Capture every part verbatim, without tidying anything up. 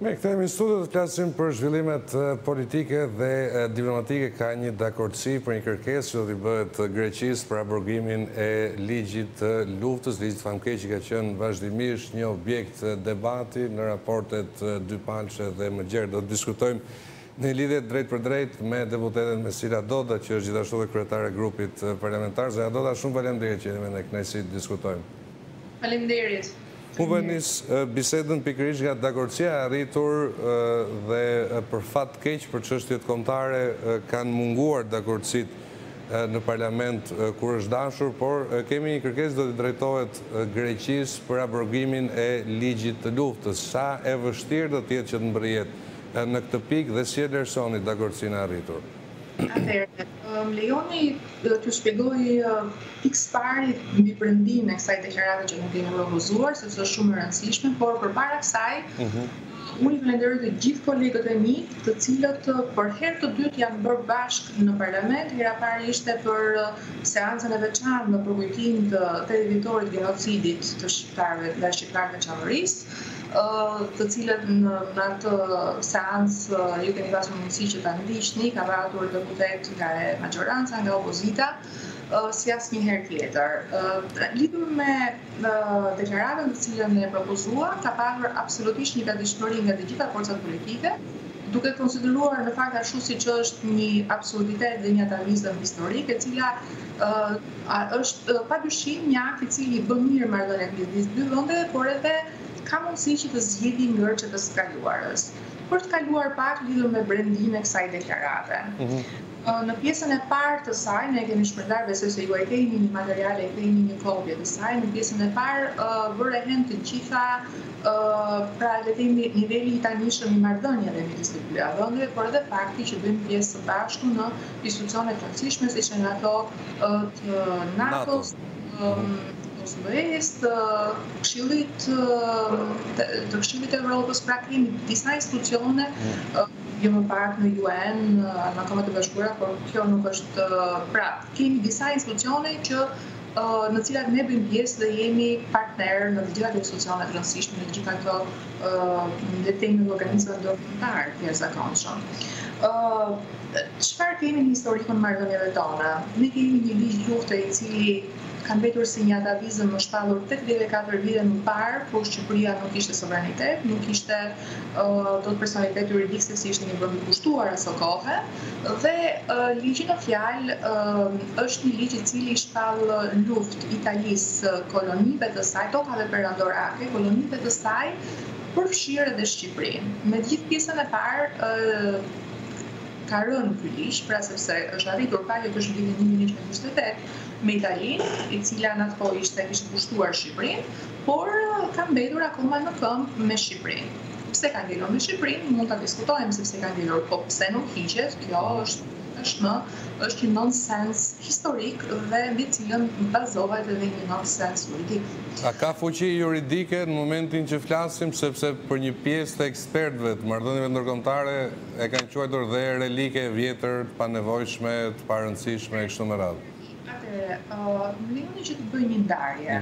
Me kthehemi në studio të flasim për zhvillimet politike dhe diplomatike. Ka një dakordsi për një kërkesë që do t'i bëhet Greqisë për abrogimimin e ligjit të luftës, ligjit famkeq që ka qenë vazhdimisht një objekt debati në raportet dypalëshe dhe më gjerë. Do të diskutojmë në lidhje drejt për drejt me deputeten Mesila Doda, që është gjithashtu dhe kryetare e grupit parlamentar. Zonja Doda, shumë faleminderit që jemi në kënaqësi të diskutojmë. Faleminderit. Unë bënis bisedën pikërisht nga dakordësia e arritur dhe për fat keq për çështjet kombëtare kanë munguar dakordësitë në parlament kur është dashur, por kemi një kërkesë do të drejtohet Greqisë për abrogimin e ligjit të luftës. Sa e vështirë do të jetë që të mbërrihet në këtë pikë dhe si e vlerësoni dakordësinë e arritur? Atëherë, më lejoni të shpjegoj pikë pari mbi prendimin e kësaj deklarate që ne kemi propozuar, sepse është shumë e rëndësishme, por përpara kësaj, unë i falenderoj të gjithë kolegët e mi, të cilët për herë të dytë janë bërë bashkë në parlament. Hera parë ishte për seancën e veçantë në përkujtim të tetë vjetorit genocidit të shqiptarëve dhe shqiptarëve të Çamorisë, të cilët në atë seancë ju keni pasur mundësi që ta ndiqni, ka patur deputet nga e maggioranca, nga opozita, si asnjëherë tjetër. Lidhur me deklaratën të cilën e propozua, ka pasur absolutisht një gatishmëri nga të gjitha forcat politike, duke konsideruar në fakt ashtu siç është një absurditet dhe një atavizëm historik, e cila është padyshim një akt i cili bën mirë marrëdhëniet midis dy vendeve, por edhe ka mundësi që të zgjidhë ngërçet e së kaluarës. Për të kaluar pak lidhur me brendimin e kësaj deklarate. Në pjesën e parë të saj, ne kemi shpërndarë, sepse ju e keni një material, e keni një kopje të saj, në pjesën e parë vërehen të gjitha, pra le të themi niveli i tanishëm i marrëdhënieve midis të dy vendeve, por edhe fakti që bëjmë pjesë së bashku në institucione të rëndësishme, siç janë ato të NATO-s, të Këshillit të Këshillit të Evropës, pra kemi disa institucione, jo më pak në U N, në Kombet e Bashkuara, por kjo nuk është, pra kemi disa institucione që në cilat ne bëjmë pjesë dhe jemi partner në të gjitha këto institucione të rëndësishme, në të gjitha këto le të themi organizma ndërkombëtar të jashtëzakonshëm. Çfarë kemi në historikun e marrëdhënieve tona? Ne kemi një ligj lufte i cili ka mbetur si një atavizëm më shpallur tetëdhjetë e katër vite më parë, kur Shqipëria nuk kishte sovranitet, nuk kishte dot personalitet juridik se si ishte një vend i kushtuar aso kohë, dhe ligji në fjalë është një ligj i cili shpall luftë Italisë, kolonive të saj, tokave perandorake, kolonive të saj, përfshirë edhe Shqipërinë. Me gjithë pjesën e parë ka rënë ky ligj, pra sepse është arritur paqja të zhvillimit në një mijë nëntëqind e njëzet e tetë me Italinë, e cila në atë kohë ishte kishte kushtuar Shqipërinë, por ka mbetur akoma në këmbë me Shqipërinë. Pse ka ngelur me Shqipërinë, mund ta diskutojmë sepse ka ngelur, po pse nuk hiqet, kjo është tashmë është një nonsens historik dhe mbi cilën bazohet edhe një nonsens juridik. A ka fuqi juridike në momentin që flasim, sepse për një pjesë të ekspertëve të marrëdhënieve ndërkombëtare e kanë quajtur dhe relike e vjetër, të panevojshme, të parëndësishme e kështu me radhë? Atëherë, më lejoni që të bëj një ndarje.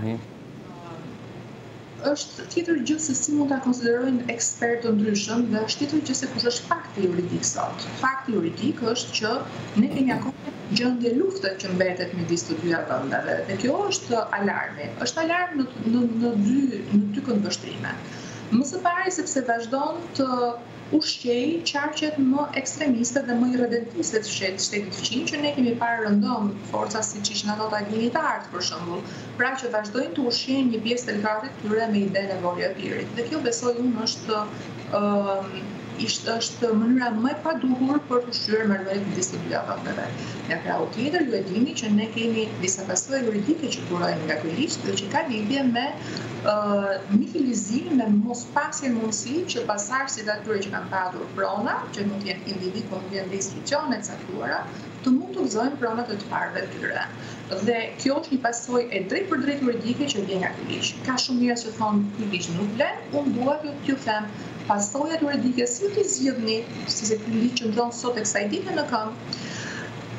Është tjetër gjë se si mund ta konsiderojnë ekspertë të ndryshëm dhe është tjetër gjë se kush është fakti juridik sot. Fakti juridik është që ne kemi akoma gjendje lufte që mbetet midis të dyja vendeve dhe kjo është alarmi. Është alarm në në në dy në dy këndvështrime. Më së pari sepse vazhdon të ushqej qarqet më ekstremiste dhe më irredentiste të shtetit fqin, që ne kemi parë rëndom forca siç ishin ato taginitarët për shembull, pra që vazhdojnë të ushqejnë një pjesë të lëkatit tyre me idenë e Vorjapirit. Dhe kjo besoj unë është është mënyra më e paduhur për të ushqyer marrëdhëniet midis të dyja vendeve. Nga krau tjetër, ju e dini që ne kemi disa pasojë juridike që burojnë nga ky ligj dhe që ka lidhje me nihilizim, me mospasje mundësi që pasardhësit atyre që kanë patur prona, që mund të jenë individ, mund të jenë institucione të caktuara, të mund të gëzojnë pronat e të parëve të tyre. Dhe kjo është një pasojë e drejtë për drejtë juridike që vjen nga ky ligj. Ka shumë njerëz që thonë ky ligj nuk vlen, unë dua t'ju them pasojat juridike si t'i zgjidhni, si se ky ligj qëndron sot e kësaj dite në këmbë, për më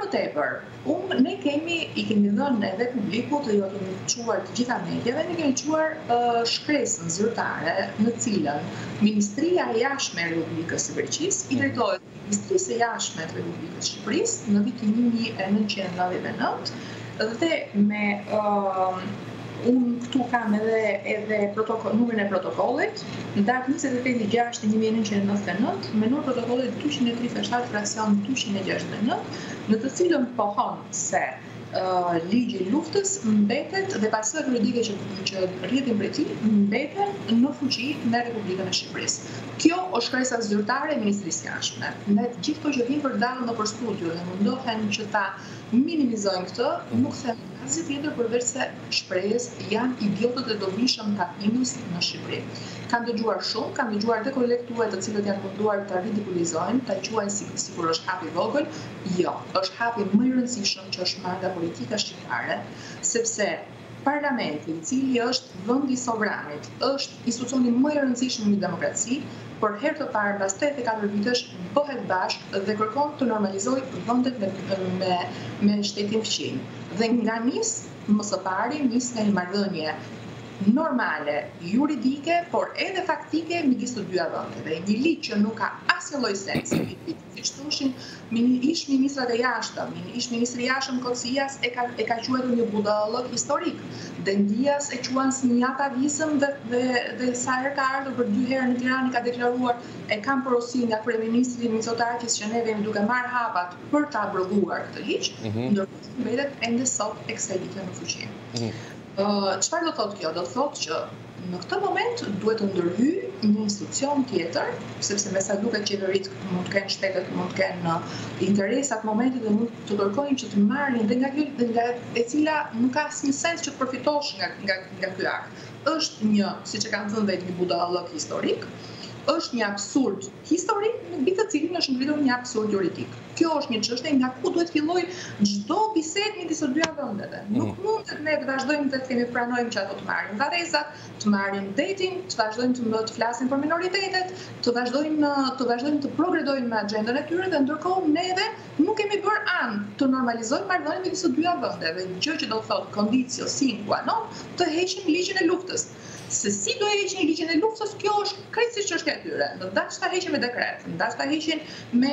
tepër, unë ne kemi, i kemi dhënë edhe publikut dhe jo kemi quar të gjitha medjave, ne kemi quar uh, shkresën zyrtare në cilën Ministria e Jashtme e Republikës së Greqisë i drejtohet Ministrisë së Jashtme të Republikës së Shqipërisë në vitin një mijë e nëntëqind e nëntëdhjetë e nëntë dhe me uh, unë këtu kam edhe, edhe numrin e protokollit, në datë njëzet e tetë gjashtë një mijë e nëntëqind e nëntëdhjetë e nëntë, me numër protokollit dyqind e tridhjetë e shtatë frasion dyqind e gjashtëdhjetë e nëntë, në të cilën pohon se uh, ligji i luftës mbetet dhe pasojat juridike që, që rrjetin prej tij mbeten në fuqi në Republikën e Shqipërisë. Kjo është shkresa zyrtare e Ministrisë së Jashtme. Ne gjithë këto që vinë për dalën nëpër studio dhe mundohen që ta minimizojnë këtë, nuk them asgjë tjetër përveç se shprehjes janë idiotët e dobishëm të atimës në Shqipëri. Kam dëgjuar shumë, kam dëgjuar dhe kolegë tuaj të cilët janë munduar të ridikulizojnë, ta quajnë si, sikur është hapi i vogël. Jo, është hapi më i rëndësishëm që është marrë nga politika shqiptare, sepse Parlamenti, i cili është vendi i sovranit, është institucioni më i rëndësishëm në demokraci, për herë të parë mbas tetëdhjetë e katër vitesh bëhet bashkë dhe kërkon të normalizojë vendet me, me, me shtetin fqin. Dhe nga nis, më së pari, nis nga një marrëdhënie normale, juridike, por edhe faktike midis të dyja vendeve. Një ligj që nuk ka asnjë lloj sensi, siç thoshin ish ministrat e jashtëm, ish ministri i jashtëm Kocias e ka e ka quajtur një budallëk historik. Dendias e quan si një atavizëm dhe, dhe, dhe sa herë ka ardhur për dy herë në Tiranë ka deklaruar e kam porosi nga kryeministri Mitsotakis që ne vemi duke marrë hapat për ta abrogruar këtë ligj, mm-hmm. ndërkohë mbetet ende sot e kësaj ligje në fuqi. Mm-hmm. Çfarë do thotë kjo? Do thotë që në këtë moment duhet të ndërhyjë një institucion tjetër, sepse me sa duket qeveritë mund të kenë shtetet, mund të kenë interesat momentit dhe mund të kërkojnë që të marrin dhe nga ky nga e cila nuk ka asnjë sens që të përfitosh nga nga nga ky akt. Është një, siç e kanë thënë vetë, një budallëk historik, është një absurd historik mbi të cilin është ngritur një absurd juridik. Kjo është një çështje nga ku duhet fillojë çdo bisedë midis së dy vendeve. Nuk mund të ne të vazhdojmë të kemi pranojmë që ato të marrin varrezat, të marrin detin, të vazhdojmë të, të flasin për minoritetet, të vazhdojmë të vazhdojmë të progredojmë me agjendën e tyre dhe ndërkohë neve nuk kemi bërë anë të normalizojmë marrëdhënien midis së dy vendeve, gjë që do thotë condicio sine qua non të heqim ligjin e luftës. Se si do e heqin ligjin e luftës, kjo është krejtësisht çështja e tyre. Në dash ta heqin me dekret, në dash ta heqin me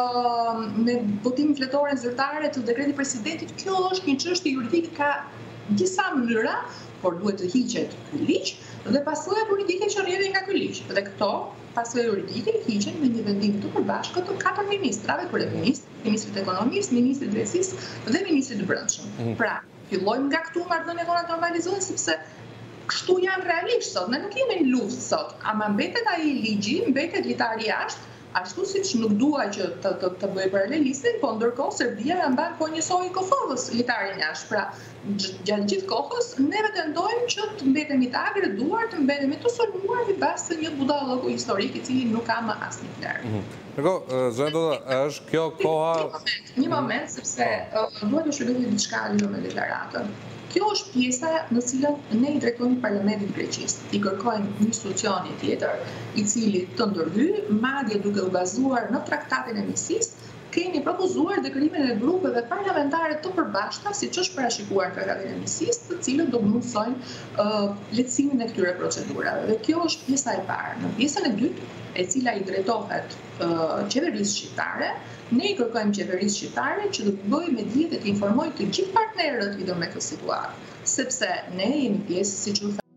uh, me votim fletore zyrtare të dekretit presidentit, kjo është një çështje juridike, ka disa mënyra, por duhet të hiqet ky ligj dhe pasojat juridike që rrjedhin nga ky ligj. Dhe këto pasojat juridike hiqen me një vendim të përbashkët të katër ministrave, kryeministit, ministrit të ekonomisë, ministrit të drejtësisë dhe ministrit të brendshëm. Mm. Pra, fillojmë nga këtu marrëdhëniet tona të normalizohen sepse kështu janë realisht sot, ne nuk jemi në luftë sot, ama mbetet ai ligji, mbetet litari jashtë, ashtu siç nuk dua që të të, të bëj paralelistin, po ndërkohë Serbia ja mban po njësoj Kosovës litarin jashtë. Pra, gjatë gjithë kohës ne pretendojmë që të mbetemi të agreduar, të mbetemi të sulmuar në bazë të një budallëku historik i cili nuk ka më asnjë vlerë. Mirë, zënë Doda, është kjo koha... Një moment, një moment sepse uh, duhet të shpjegoj diçka lidhur me deklaratën. Kjo është pjesa në cilën ne i drejtojmë Parlamentit Greqisë. I kërkojmë një institucioni tjetër i cili të ndërhyjë, madje duke u bazuar në traktatin e nisisë, kemi propozuar dekrimin e grupeve parlamentare të përbashkëta, siç është parashikuar në tratatin e nisisë, të cilët do mundsojnë uh, lehtësimin e këtyre procedurave. Dhe kjo është pjesa e parë. Në pjesën e dytë, e cila i drejtohet uh, qeverisë shqiptare, ne i kërkojmë qeverisë shqiptare që të bëjë me dije dhe të informojë të gjithë partnerët lidhur me këtë situatë, sepse ne jemi pjesë, siç u